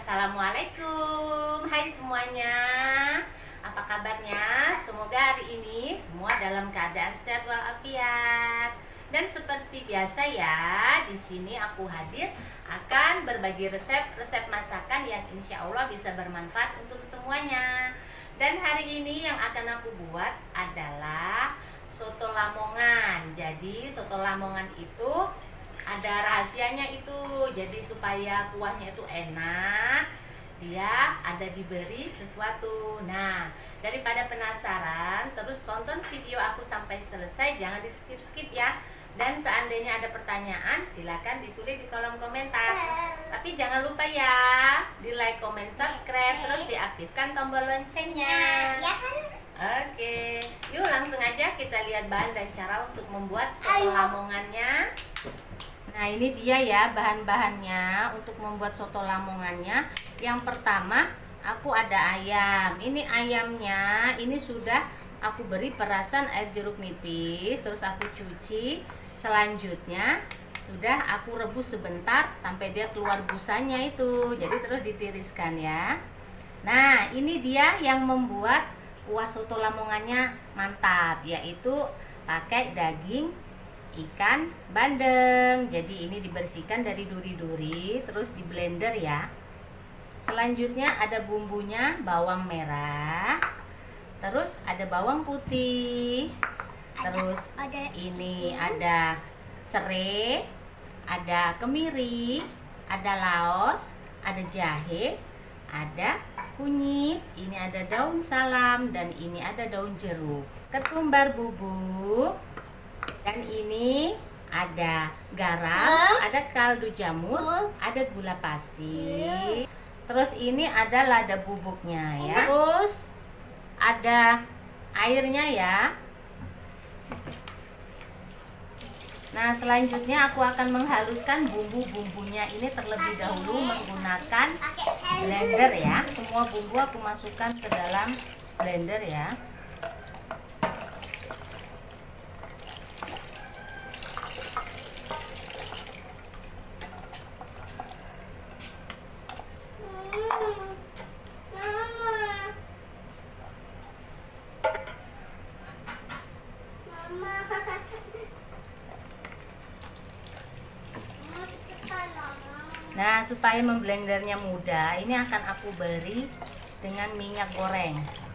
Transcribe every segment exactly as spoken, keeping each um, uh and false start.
Assalamualaikum. Hai semuanya. Apa kabarnya? Semoga hari ini semua dalam keadaan sehat walafiat. Dan seperti biasa ya, di sini aku hadir akan berbagi resep-resep masakan yang insya Allah bisa bermanfaat untuk semuanya. Dan hari ini yang akan aku buat adalah soto Lamongan. Jadi soto Lamongan itu ada rahasianya itu, jadi supaya kuahnya itu enak, dia ada diberi sesuatu. Nah, daripada penasaran, terus tonton video aku sampai selesai, jangan di skip skip ya. Dan seandainya ada pertanyaan, silakan ditulis di kolom komentar. Tapi jangan lupa ya, di like, comment, subscribe, terus diaktifkan tombol loncengnya. Oke, yuk langsung aja kita lihat bahan dan cara untuk membuat soto Lamongannya. Nah, ini dia ya bahan-bahannya untuk membuat soto Lamongannya. Yang pertama, aku ada ayam. Ini ayamnya, ini sudah aku beri perasan air jeruk nipis, terus aku cuci. Selanjutnya sudah aku rebus sebentar sampai dia keluar busanya itu. Jadi terus ditiriskan ya. Nah, ini dia yang membuat kuah soto Lamongannya mantap, yaitu pakai daging ikan bandeng. Jadi ini dibersihkan dari duri-duri, terus di blender ya. Selanjutnya ada bumbunya, bawang merah, terus ada bawang putih, terus ini ada serai, ada kemiri, ada laos, ada jahe, ada kunyit, ini ada daun salam, dan ini ada daun jeruk, ketumbar bubuk. Dan ini ada garam, ada kaldu jamur, ada gula pasir. Terus ini ada lada bubuknya ya. Terus ada airnya ya. Nah, selanjutnya aku akan menghaluskan bumbu-bumbunya ini terlebih dahulu menggunakan blender ya. Semua bumbu aku masukkan ke dalam blender ya. Nah, supaya memblendernya mudah, ini akan aku beri dengan minyak goreng.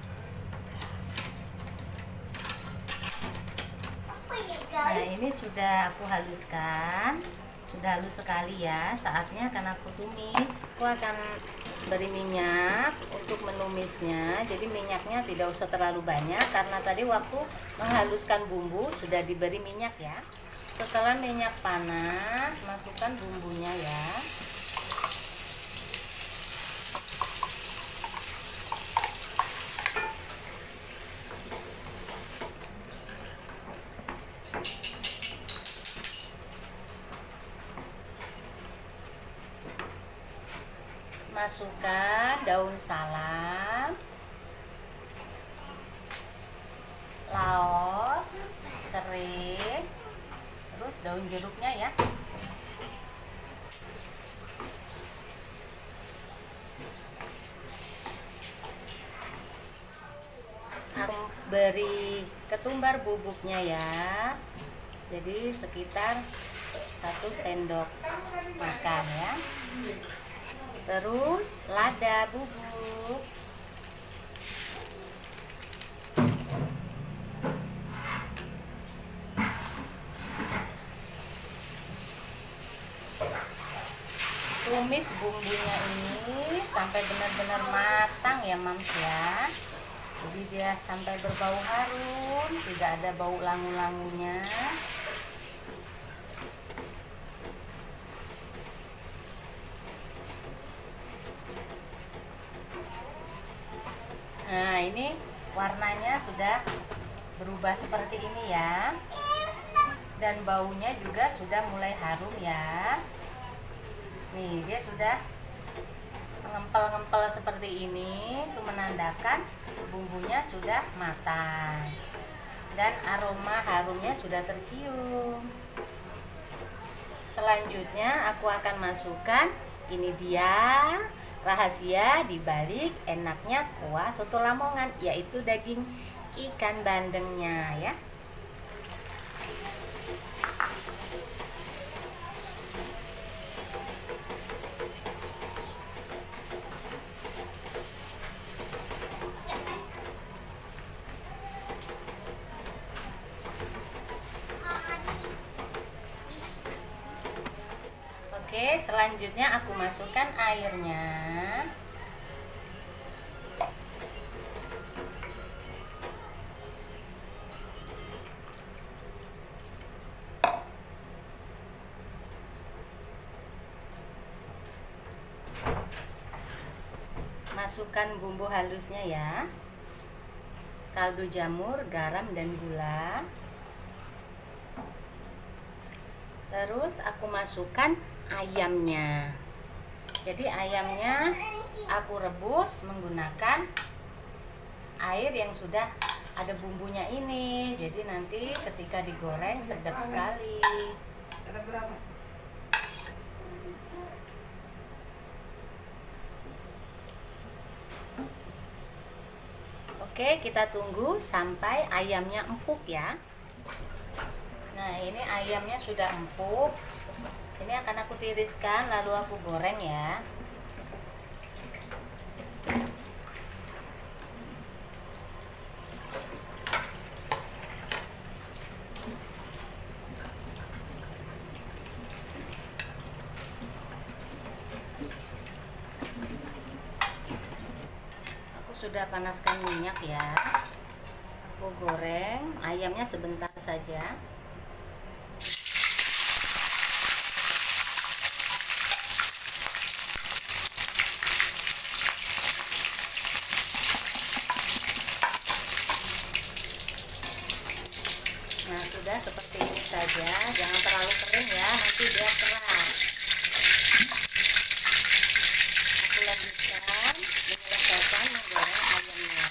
Nah, ini sudah aku haluskan, sudah halus sekali ya. Saatnya akan aku tumis. Aku akan beri minyak untuk menumisnya. Jadi minyaknya tidak usah terlalu banyak karena tadi waktu menghaluskan bumbu sudah diberi minyak ya. Setelah minyak panas, masukkan bumbunya ya. Masukkan daun salam, laos, serai, terus daun jeruknya ya. Aku beri ketumbar bubuknya ya. Jadi sekitar satu sendok makan ya. Terus lada bubuk, tumis bumbunya ini sampai benar-benar matang ya mams ya. Jadi dia sampai berbau harum, tidak ada bau langu-langunya. Nah, ini warnanya sudah berubah seperti ini ya. Dan baunya juga sudah mulai harum ya. Nih, dia sudah mengempel-ngempel seperti ini. Itu menandakan bumbunya sudah matang. Dan aroma harumnya sudah tercium. Selanjutnya aku akan masukkan, ini dia rahasia di balik enaknya kuah soto Lamongan, yaitu daging ikan bandengnya ya. Oke, selanjutnya aku masukkan airnya. Masukkan bumbu halusnya ya. Kaldu jamur, garam dan gula. Terus aku masukkan ayamnya. Jadi ayamnya aku rebus menggunakan air yang sudah ada bumbunya ini. Jadi nanti ketika digoreng sedap sekali. Ada berapa? Oke, kita tunggu sampai ayamnya empuk ya. Nah, ini ayamnya sudah empuk. Ini akan aku tiriskan lalu aku goreng ya. Aku sudah panaskan minyak ya. Aku goreng ayamnya sebentar saja. Nah, sudah seperti ini saja, jangan terlalu kering ya, nanti dia keras. Aku lanjutkan menyelesaikan menggoreng ayamnya.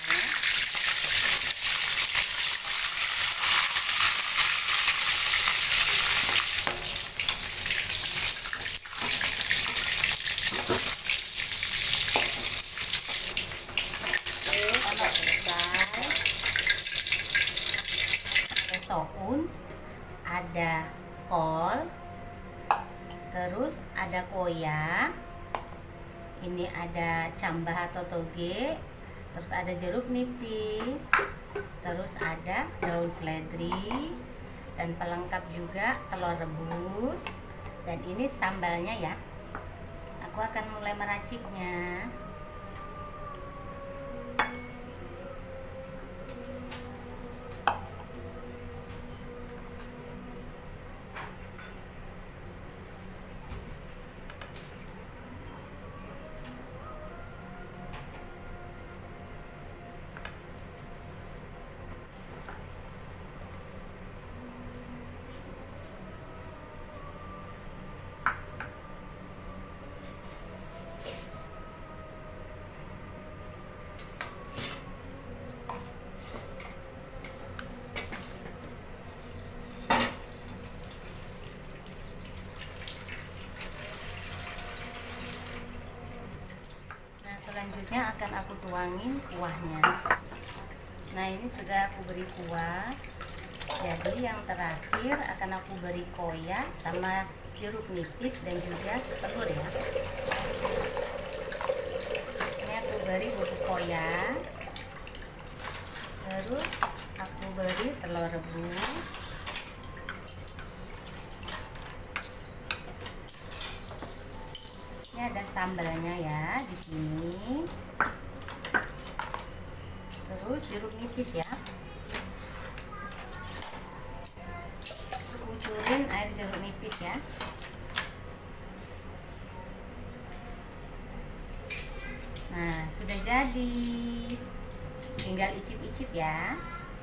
Oke, sudah selesai. Soun, ada kol, terus ada koya, ini ada cambah atau toge, terus ada jeruk nipis, terus ada daun seledri, dan pelengkap juga telur rebus. Dan ini sambalnya ya. Aku akan mulai meraciknya. Selanjutnya akan aku tuangin kuahnya. Nah, ini sudah aku beri kuah. Jadi yang terakhir akan aku beri koya sama jeruk nipis dan juga telur ya. Ini aku beri bubuk koya. Terus aku beri telur rebus. Ini ada sambalnya ya di sini. Terus jeruk nipis ya. Kucurin air jeruk nipis ya. Nah, sudah jadi. Tinggal icip-icip ya.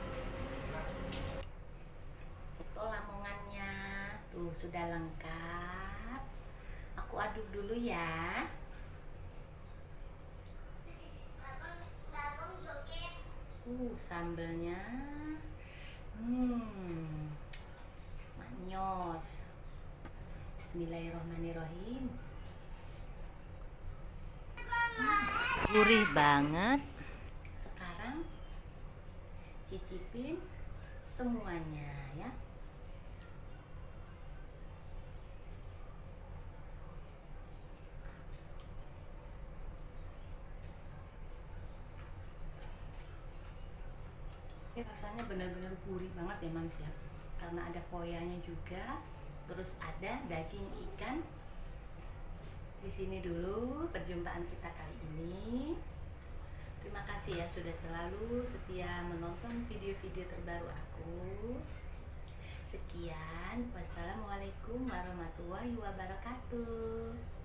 Soto Lamongannya tuh sudah lengkap. Aku aduk dulu ya. Uh, sambelnya. Hmm. Manyos. Bismillahirrahmanirrahim. Gurih banget. Sekarang cicipin semuanya ya. Ini rasanya benar-benar gurih banget ya Mams ya, karena ada koyanya juga, terus ada daging ikan. Di sini dulu perjumpaan kita kali ini. Terima kasih ya sudah selalu setia menonton video-video terbaru aku. Sekian, wassalamualaikum warahmatullahi wabarakatuh.